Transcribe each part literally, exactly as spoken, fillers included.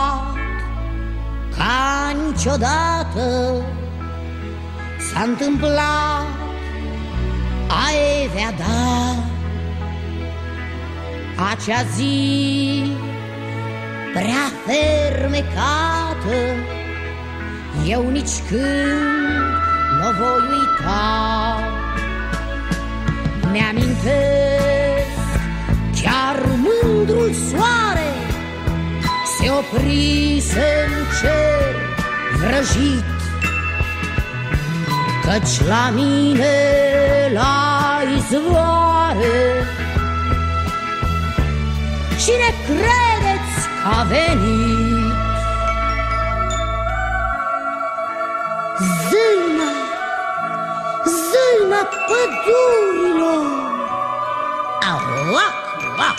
ca niciodată s-a întâmplat, ai vedea acea zi prea fermecată, eu nici când n-o voi uita. Mi-amintesc chiar mândrul soare se oprise în cer vrăjit, căci la mine la izvoare cine credeți că a venit? Zâna, zâna pădurilor. Aua, aua.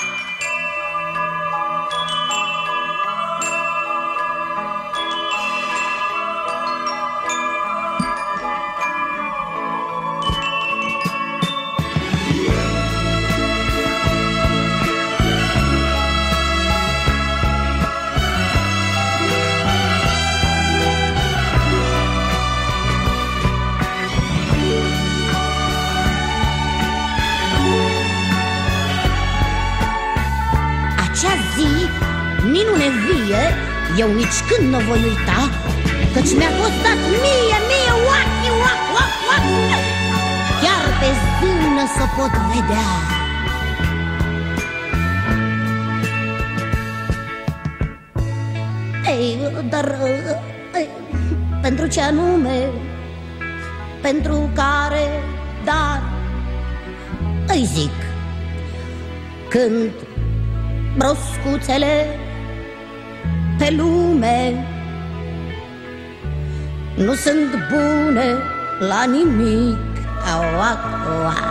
Minune vie, eu nici când n-o voi uita, căci mi-a costat mie, mie, uac, uac, uac, uac. Chiar pe zână s-o pot vedea. Ei, dar ei, pentru ce anume, pentru care, dar îi zic, când broscuțele pe lume nu sunt bune la nimic. Auac, auac.